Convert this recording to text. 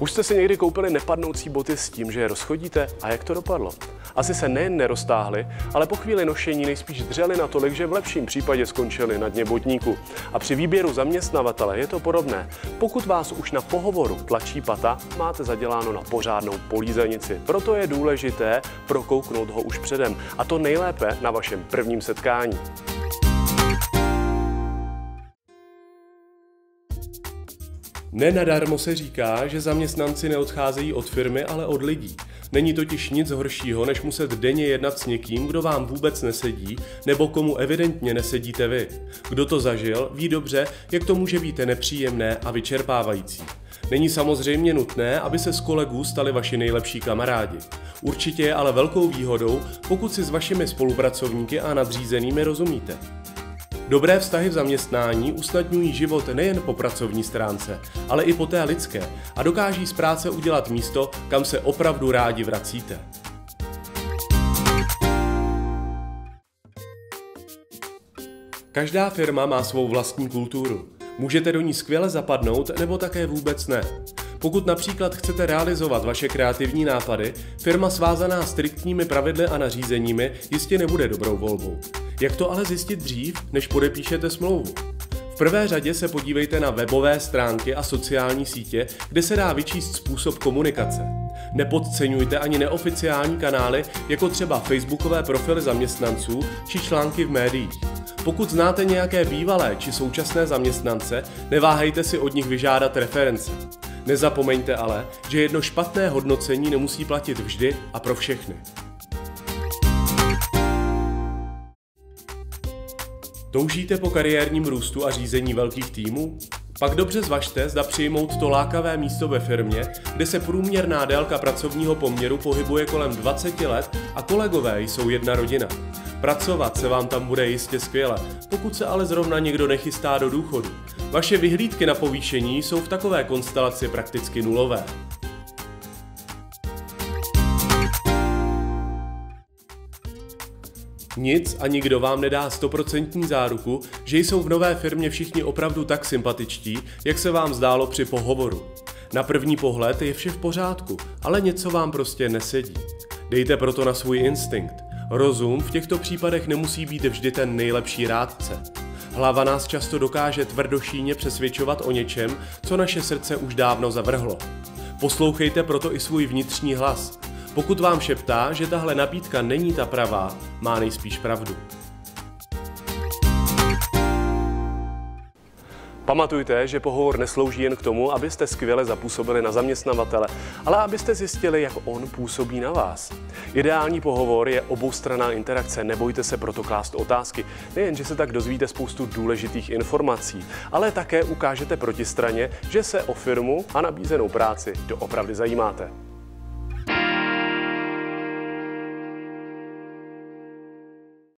Už jste si někdy koupili nepadnoucí boty s tím, že je rozchodíte? A jak to dopadlo? Asi se nejen neroztáhly, ale po chvíli nošení nejspíš dřeli natolik, že v lepším případě skončili na dně botníku. A při výběru zaměstnavatele je to podobné. Pokud vás už na pohovoru tlačí pata, máte zaděláno na pořádnou polízanici. Proto je důležité prokouknout ho už předem. A to nejlépe na vašem prvním setkání. Nenadarmo se říká, že zaměstnanci neodcházejí od firmy, ale od lidí. Není totiž nic horšího, než muset denně jednat s někým, kdo vám vůbec nesedí, nebo komu evidentně nesedíte vy. Kdo to zažil, ví dobře, jak to může být nepříjemné a vyčerpávající. Není samozřejmě nutné, aby se z kolegů stali vaši nejlepší kamarádi. Určitě je ale velkou výhodou, pokud si s vašimi spolupracovníky a nadřízenými rozumíte. Dobré vztahy v zaměstnání usnadňují život nejen po pracovní stránce, ale i po té lidské a dokáží z práce udělat místo, kam se opravdu rádi vracíte. Každá firma má svou vlastní kulturu. Můžete do ní skvěle zapadnout, nebo také vůbec ne. Pokud například chcete realizovat vaše kreativní nápady, firma svázaná striktními pravidly a nařízeními jistě nebude dobrou volbou. Jak to ale zjistit dřív, než podepíšete smlouvu? V prvé řadě se podívejte na webové stránky a sociální sítě, kde se dá vyčíst způsob komunikace. Nepodceňujte ani neoficiální kanály, jako třeba facebookové profily zaměstnanců či články v médiích. Pokud znáte nějaké bývalé či současné zaměstnance, neváhejte si od nich vyžádat reference. Nezapomeňte ale, že jedno špatné hodnocení nemusí platit vždy a pro všechny. Toužíte po kariérním růstu a řízení velkých týmů? Pak dobře zvažte, zda přijmout to lákavé místo ve firmě, kde se průměrná délka pracovního poměru pohybuje kolem 20 let a kolegové jsou jedna rodina. Pracovat se vám tam bude jistě skvěle, pokud se ale zrovna někdo nechystá do důchodu. Vaše vyhlídky na povýšení jsou v takové konstelaci prakticky nulové. Nic a nikdo vám nedá 100% záruku, že jsou v nové firmě všichni opravdu tak sympatičtí, jak se vám zdálo při pohovoru. Na první pohled je vše v pořádku, ale něco vám prostě nesedí. Dejte proto na svůj instinkt. Rozum v těchto případech nemusí být vždy ten nejlepší rádce. Hlava nás často dokáže tvrdošíjně přesvědčovat o něčem, co naše srdce už dávno zavrhlo. Poslouchejte proto i svůj vnitřní hlas. Pokud vám šeptá, že tahle nabídka není ta pravá, má nejspíš pravdu. Pamatujte, že pohovor neslouží jen k tomu, abyste skvěle zapůsobili na zaměstnavatele, ale abyste zjistili, jak on působí na vás. Ideální pohovor je oboustranná interakce, nebojte se proto klást otázky. Nejen, že se tak dozvíte spoustu důležitých informací, ale také ukážete protistraně, že se o firmu a nabízenou práci doopravdy zajímáte.